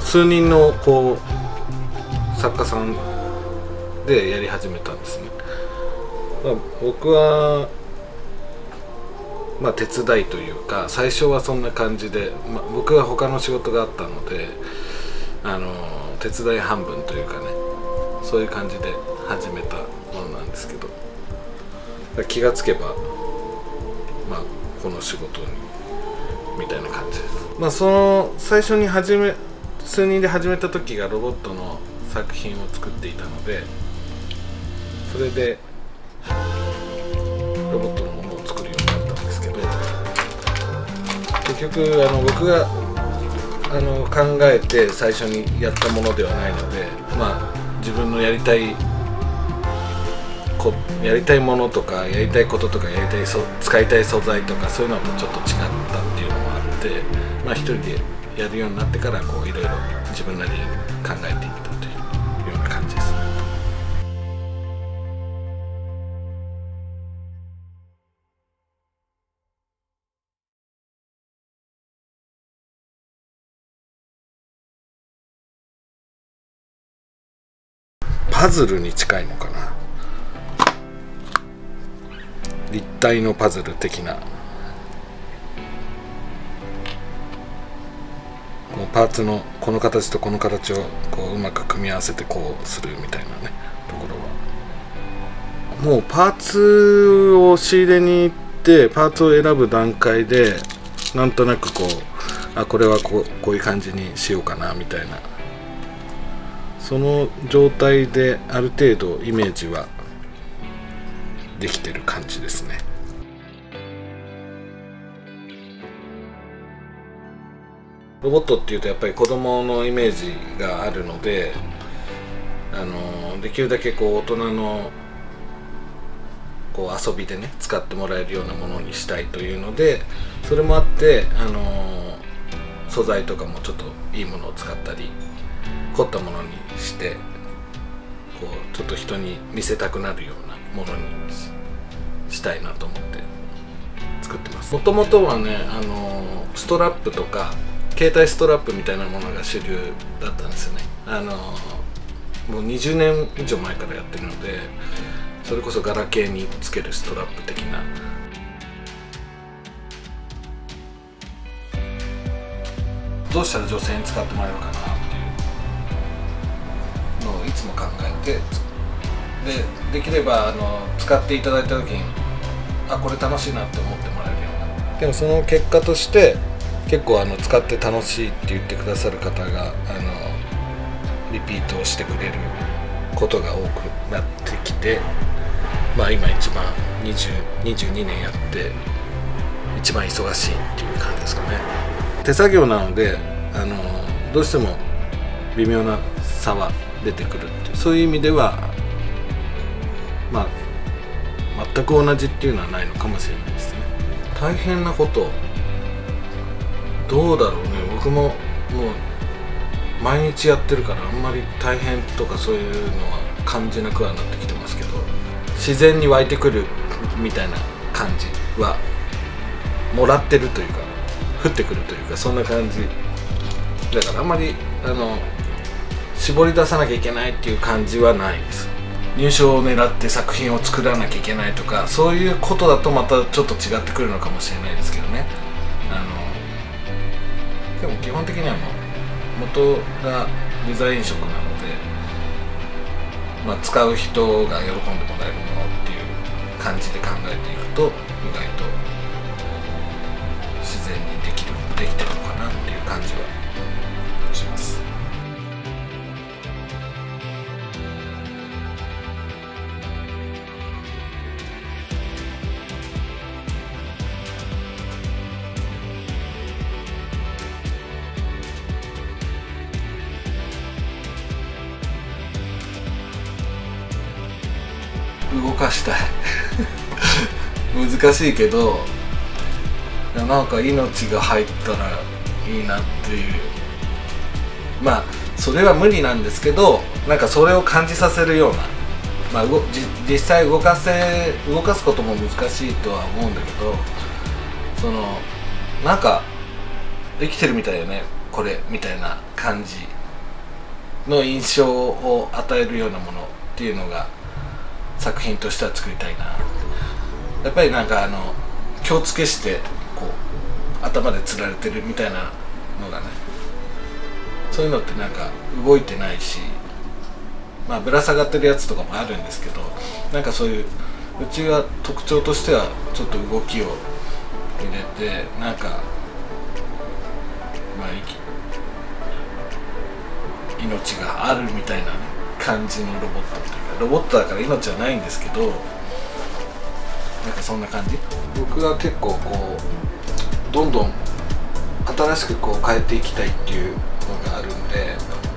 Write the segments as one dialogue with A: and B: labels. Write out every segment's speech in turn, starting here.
A: 数人のこう作家さんでやり始めたんですね。僕は手伝いというか、最初はそんな感じで、僕は他の仕事があったので手伝い半分というかね、そういう感じで始めたものなんですけど、気がつけばこの仕事にみたいな感じです。その最初に数人で始めた時がロボットの作品を作っていたので、それでロボットのものを作るようになったんですけど、結局僕が考えて最初にやったものではないので、自分のやりたいものとかやりたいこととか使いたい素材とかそういうのとちょっと違ったっていうのもあって、一人でやるようになってからいろいろ自分なりに考えていったというような感じですね。パズルに近いのかな、立体のパズル的な、パーツのこの形とこの形をうまく組み合わせてこうするみたいなねところは、もうパーツを仕入れに行ってパーツを選ぶ段階でなんとなくこれはこういう感じにしようかなみたいな、その状態である程度イメージはできてる感じですね。ロボットっていうとやっぱり子供のイメージがあるので、できるだけ大人の遊びでね使ってもらえるようなものにしたいというので、それもあって素材とかもちょっといいものを使ったり凝ったものにしてちょっと人に見せたくなるようなものにしたいなと思って作ってます。もともとはねストラップとか携帯ストラップみたいなものが主流だったんですよね。もう20年以上前からやってるので、それこそガラケーにつけるストラップ的な、どうしたら女性に使ってもらえるかなっていうのをいつも考えて、できれば使っていただいた時にこれ楽しいなって思ってもらえるような。でもその結果として結構使って楽しいって言ってくださる方がリピートをしてくれることが多くなってきて、今一番22年やって一番忙しいっていう感じですかね。手作業なのでどうしても微妙な差は出てくるっていう、そういう意味では全く同じっていうのはないのかもしれないですね。大変なことどうだろうね。僕ももう毎日やってるからあんまり大変とかそういうのは感じなくはなってきてますけど、自然に湧いてくるみたいな感じはもらってるというか降ってくるというか、そんな感じだからあんまり絞り出さなきゃいけないっていう感じはないです。入賞を狙って作品を作らなきゃいけないとかそういうことだとまたちょっと違ってくるのかもしれないですけどね。でも基本的には元がデザイン職なので、使う人が喜んでもらえるものっていう感じで考えていくと意外と自然にできてるのかなっていう感じはします。動かしたい難しいけど、なんか命が入ったらいいなっていう、それは無理なんですけど、なんかそれを感じさせるような、実際動かすことも難しいとは思うんだけど、なんか生きてるみたいよねこれみたいな感じの印象を与えるようなものっていうのが作品としては作りたいな。やっぱりなんか気をつけしてこう頭でつられてるみたいなのがね、そういうのってなんか動いてないし、まあぶら下がってるやつとかもあるんですけど、なんかそういううちは特徴としてはちょっと動きを入れて、なんかまあ命があるみたいな、ね、感じのロボットっていうか、ロボットだから命はないんですけど、なんかそんな感じ。僕は結構こうどんどん新しくこう変えていきたいっていうのがあるんで、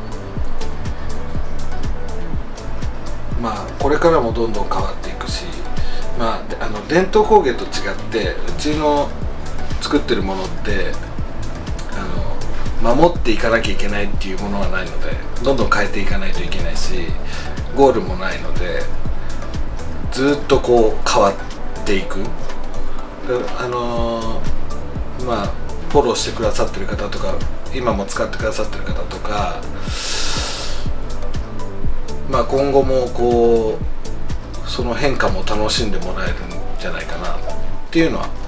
A: まあこれからもどんどん変わっていくし、まあ伝統工芸と違ってうちの作ってるものって守っていかなきゃいけないっていうものはないので、どんどん変えていかないといけないし、ゴールもないのでずっとこう変わっていく。まあフォローしてくださってる方とか、今も使ってくださってる方とか、まあ今後もこうその変化も楽しんでもらえるんじゃないかなっていうのは